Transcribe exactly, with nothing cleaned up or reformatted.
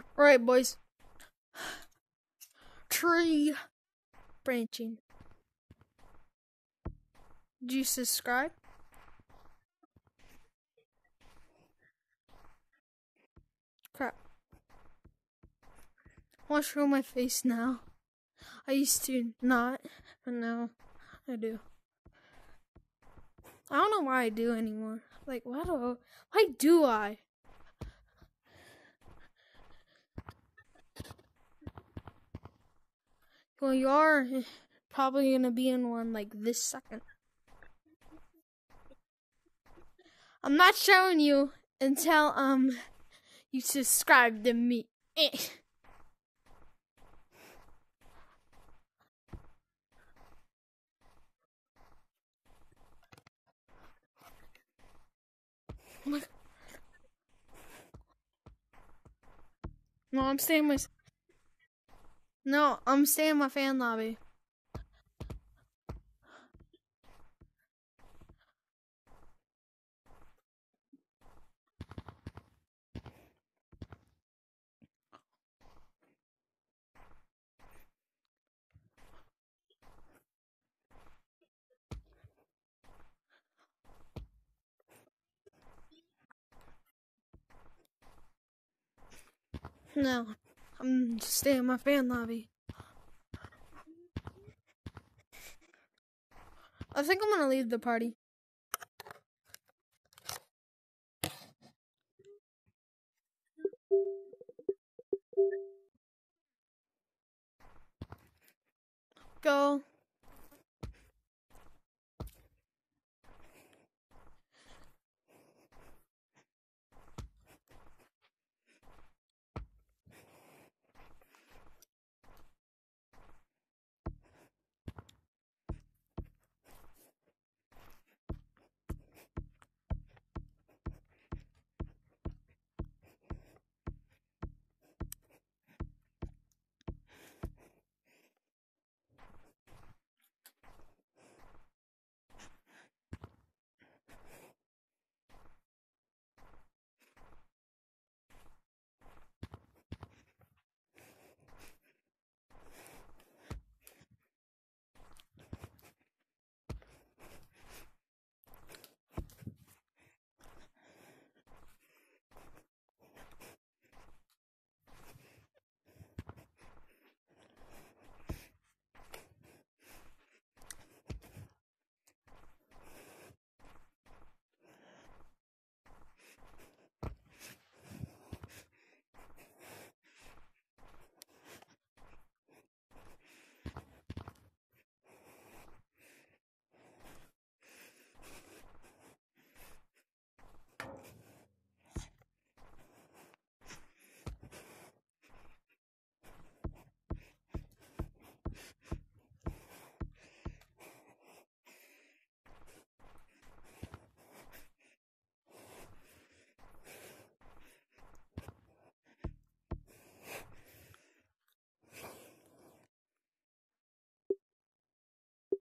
Alright, boys. Tree branching. Did you subscribe? Crap. I want to show my face now. I used to not, but now I do. I don't know why I do anymore. Like, why do, why do I? Well, you are probably gonna be in one like this second. I'm not showing you until um you subscribe to me. Eh. No, I'm staying in my. No, I'm staying in my fan lobby. No, I'm just staying in my fan lobby. I think I'm gonna leave the party. Go.